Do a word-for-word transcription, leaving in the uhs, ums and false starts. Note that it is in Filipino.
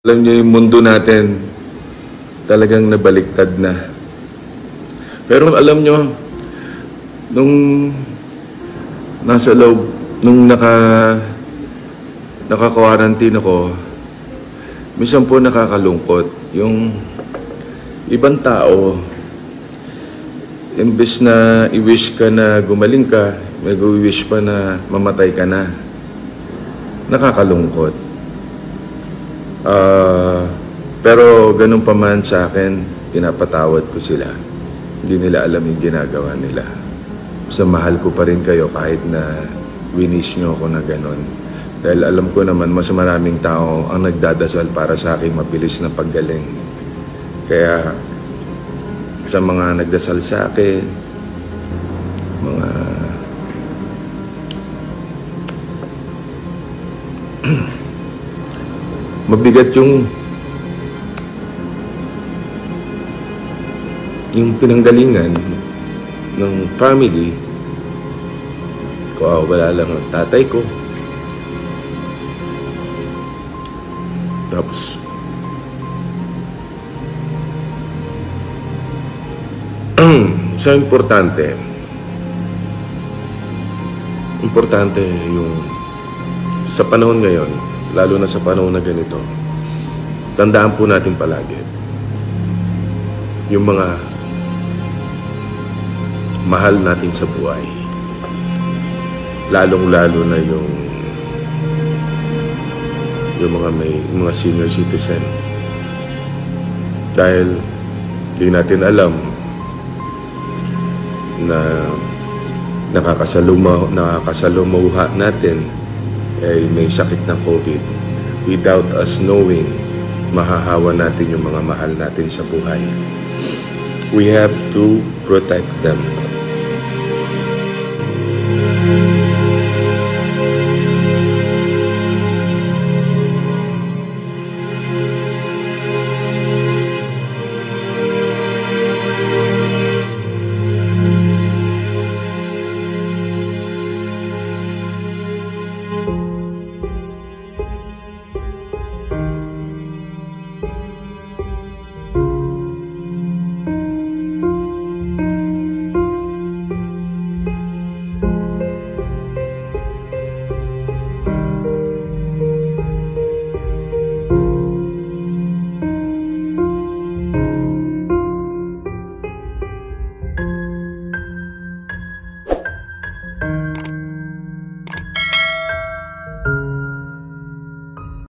Alam niyo yung mundo natin talagang nabaliktad na. Pero alam niyo, nung nasa loob, nung naka naka-quarantine ako, minsan po nakakalungkot. Yung ibang tao, imbes na i-wish ka na gumaling ka, may wish pa na mamatay ka na. Nakakalungkot. Uh, pero ganun pa man sa akin, pinapatawad ko sila. Hindi nila alam yung ginagawa nila. Sa mahal ko pa rin kayo kahit na winish nyo ako na ganun. Dahil alam ko naman mas maraming tao ang nagdadasal para sa akin mabilis na paggaling. Kaya sa mga nagdasal sa akin, mga mabigat yung yung pinanggalingan ng family ko. Ah, wala lang ang tatay ko. Tapos sa importante importante yung sa panahon ngayon, lalo na sa panahon na ganito, tandaan po natin palagi yung mga mahal natin sa buhay, lalong-lalo na yung yung mga may mga senior citizen, dahil di natin alam na nakakasaluma, nakakasalumuha natin ay may sakit ng COVID without us knowing. Mahahawa natin yung mga mahal natin sa buhay. We have to protect them.